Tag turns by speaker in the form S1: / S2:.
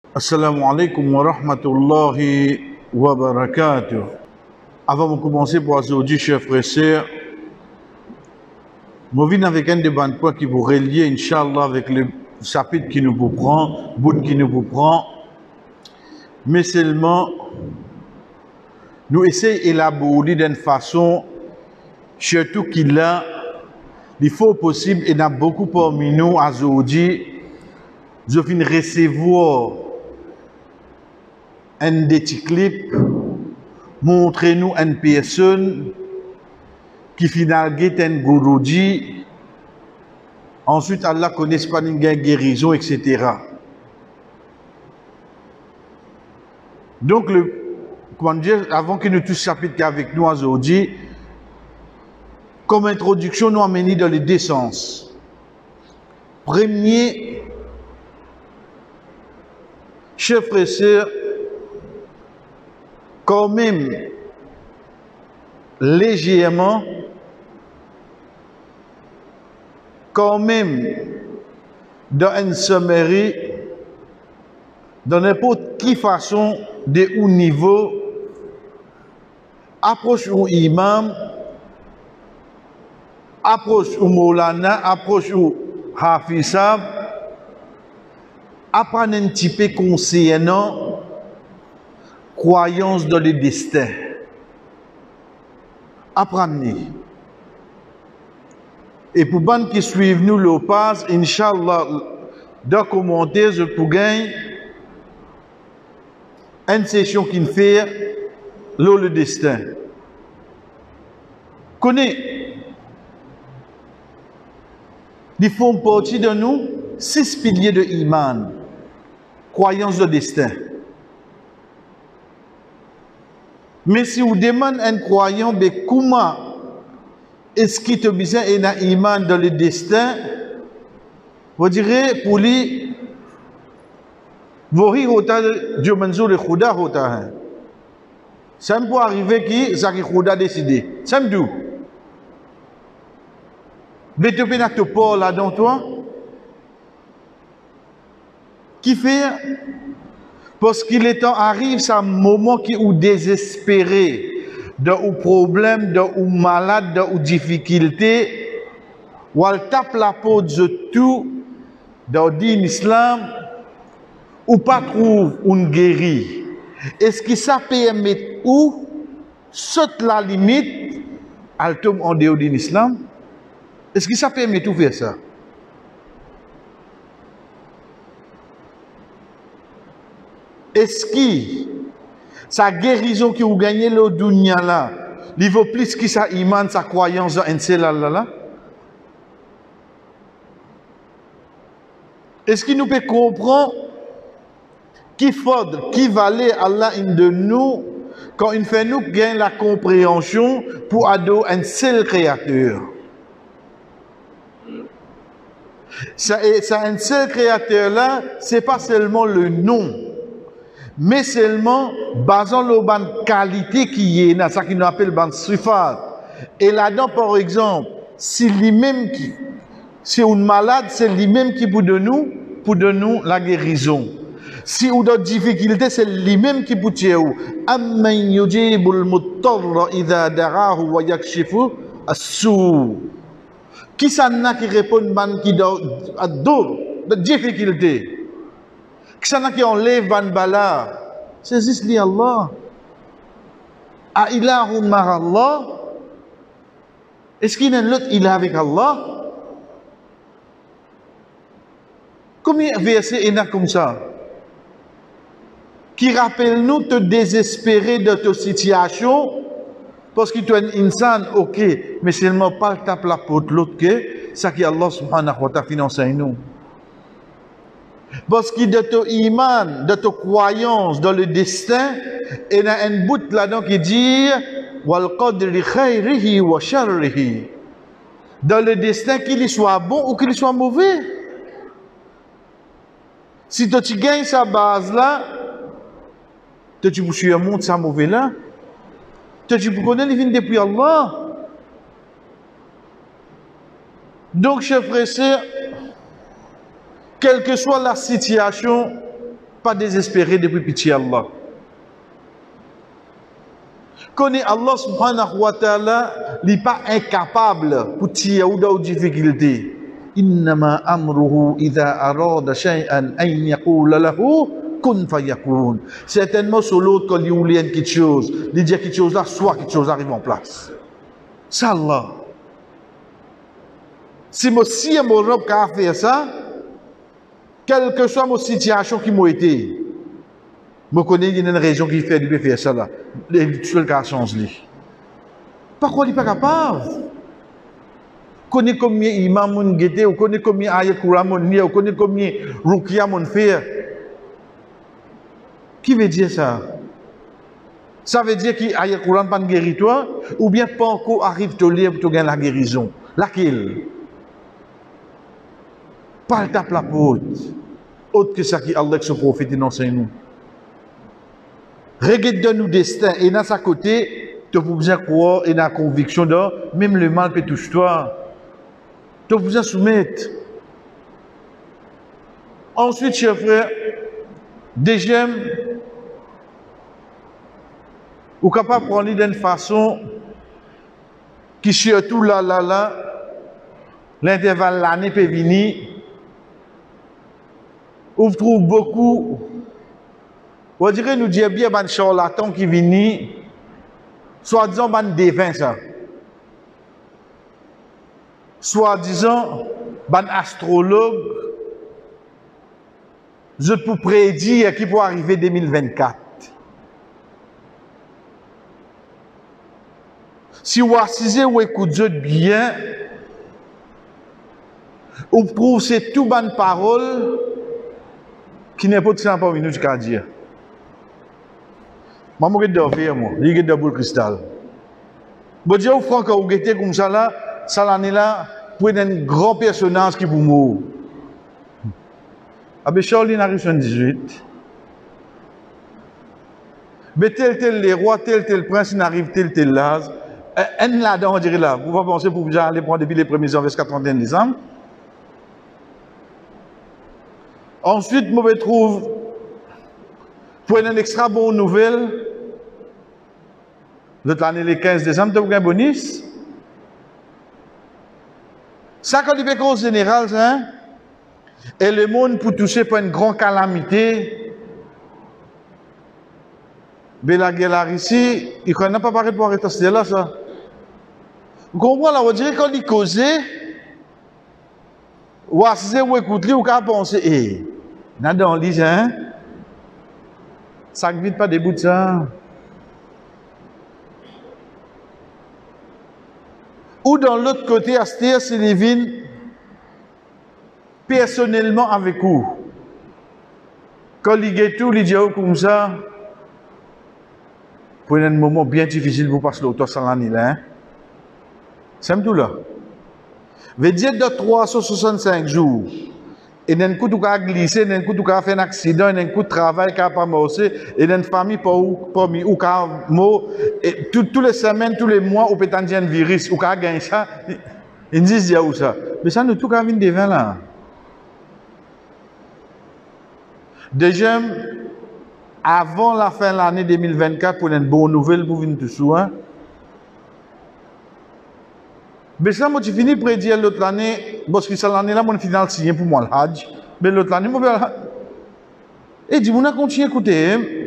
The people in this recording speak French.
S1: Assalamu alaikum wa rahmatullahi wa barakatuh. Avant de commencer pour aujourd'hui, chers frères et sœurs, je viens avec un débat de points qui vous relie, Inch'Allah, avec le chapitre qui nous prend, bout qui nous prend. Mais seulement, nous essayons d'élaborer d'une façon, surtout qu'il a, il faut possible, et il y a beaucoup parmi nous aujourd'hui, je viens recevoir un petit clip, montrez-nous une personne qui finalement est un gourouji, ensuite Allah connaît pas une guérison, etc. Donc, avant que nous tous chapitre avec nous aujourd'hui, comme introduction, nous amenons dans les deux sens. Premier, chers frères et sœurs, quand même, légèrement, quand même, dans une sommerie, dans n'importe quelle façon, de haut niveau, approche au imam, approche au Moulana, approche au Hafizab, apprendre un petit peu concernant croyance dans le destin. Apprenez. Et pour les gens qui suivent nous le pass, Inch'Allah, dans les commentaires, je peux gagner une session qui fait le destin. Connais. Ils font partie de nous 6 piliers de Iman. Croyance de destin. Mais si vous demandez un croyant, comment est-ce qu'il te besoin d'un iman dans le destin, vous direz pour lui, vous avez Dieu manzour le Khuda hota. Ça me peut arriver qui, ça qui Khuda décidé. Ça me dit. Mais tu peux te parler là dans toi. Qui fait? Parce qu'il est temps arrive, c'est un moment qui est désespéré, dans problème, dans malade, dans difficulté, où elle tape la peau de tout, dans l'islam, ou pas trouve une guérie. Est-ce que ça peut mettre où, saute la limite, elle tombe en dehors de l'islam? Est-ce que ça peut mettre où faire ça? Est-ce que sa guérison qui vous gagnez le dunya là, il vaut plus que sa iman, sa croyance en un seul Allah? Est-ce qu'il nous peut comprendre qui faudrait, qui valait Allah de nous quand il fait nous gagner la compréhension pour adorer un seul créateur? Ça, un seul créateur là, c'est pas seulement le nom. Mais seulement basant le ban qualité qui est là, ça qu'on appelle ban sifat. Et là-dedans, par exemple, si lui-même qui, si on est malade, c'est lui-même qui pour de nous la guérison. Si on a des difficultés, c'est lui-même qui pour tuer. Amman yujibul muttarra idha da'ahu wa yakshifu as-su. Qui ça n'a qui répond ban qui a de difficultés? Qui ça qui enlève ban bala? C'est juste li Allah. A ilahun mar Allah? Est-ce qu'il y a un autre ilah avec Allah? Combien de versets il y a comme ça? Qui rappelle nous te désespérer de ta situation parce que tu es un insan, ok, mais seulement pas le tape la porte l'autre que ça qui Allah subhanahu wa ta'ala finance nous. Parce que de ton iman, de ta croyance dans le destin, il y a un bout là-dedans qui dit wal qadri khayrihi wa sharrihi. Dans le destin, qu'il soit bon ou qu'il soit mauvais. Si tu gagnes sa base là, tu peux suivre un monde sans mauvais là. Tu peux connaître les vignes depuis Allah. Donc, chers frères et sœurs, quelle que soit la situation, pas désespérer depuis pitié Allah. Connaît Allah subhanahu wa ta'ala, il n'est pas incapable pour tirer ou dans difficulté. Innama amruhu idha arada shay'an an yaqula lahu kun fayakun. Certainement sur l'autre quand il voulait quelque chose, il dit quelque chose là, soit quelque chose arrive en place. Ça Allah. Si moi si mon robe qu'a fait ça, quelle que soit ma situation qui m'a été, je connais une région qui fait du faire ça là. Les seul cas changé. Pourquoi il n'est pas capable? Connais combien imam mon guetté, ou connais combien ayat Quran mon nia, ou connais combien ruqya mon fait. Qui veut dire ça? Ça veut dire qu'il ayat Quran pas de guérir-toi, ou bien pas encore arrive te lire pour te gagner la guérison. Laquelle? Pas le tape la porte. Autre que ça qui Allah se prophète et enseigne nous. Regarde nous destin et dans sa côté, tu as besoin de croire et dans la conviction de même le mal peut toucher toi. Tu as besoin de soumettre. Ensuite, chers frères, deuxième, vous êtes capable de prendre d'une façon qui surtout là, l'intervalle l'année peut venir, où vous trouvez beaucoup. On dirait nous dire bien ban charlatan qui vient, soi-disant ban dévin ça. Soi-disant ban astrologue, je peux prédire qui peut arriver 2024. Si vous assisez ou écoutez bien, vous trouvez c'est tout ban parole qui n'est pas de 100 minutes qu'à dire. Moi, je vais faire, je vais faire cristal. Bon Dieu, vous franc, quand vous êtes comme ça là, ça l'année là, pour un grand personnage qui vous mourir. Ah ben Charlie n'arrive 78. Mais tel les rois, tel prince, il arrive tel l'âge. Un là-dedans, on dirait là, vous va penser pour vous aller prendre depuis les premiers ans jusqu'à 31 décembre. Ensuite, je me trouve pour une extra bonne nouvelle. L'autre année, le 15 décembre, tu as un bonus. Ça, quand il fait en général, hein, et le monde pour toucher par une grande calamité, mais la guerre ici, il ne connaît pas parlé pour arrêter ce là, ça. Vous comprenez là, on dirait qu'on dit causer, ou assister ou écouter, ou qu'à penser, eh, dans le lit, hein, ça ne vite pas des bouts de ça. Ou dans l'autre côté, Astéa Sylvain, personnellement avec vous. Quand il est tout, il dit comme ça, pour un moment bien difficile pour passer l'auto sans l'année là. C'est tout là. Veut dire de 365 jours. Et d'un coup, tu as glissé, d'un coup, tu as fait un accident, d'un coup, de travail qui n'a pas marché, et d'une famille parmi ou qui a mort, et toutes les semaines, tous les mois, ou peut-être un virus, ou qui a gagné ça, ils disent où ça. Mais ça, nous, tout a vu devant là. Deuxième, avant la fin de l'année 2024, pour une bonne nouvelle, pour venir tout soin. Mais ça, moi, j'ai fini de prédire l'autre année, parce que cette année-là, mon final signé pour moi le Hajj. Mais l'autre année, moi, et dit, on a continué à écouter.